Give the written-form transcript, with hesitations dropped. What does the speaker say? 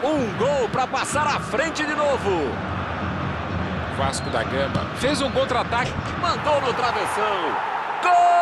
Um gol para passar à frente de novo. Vasco da Gama fez um contra-ataque. Mandou no travessão. Gol!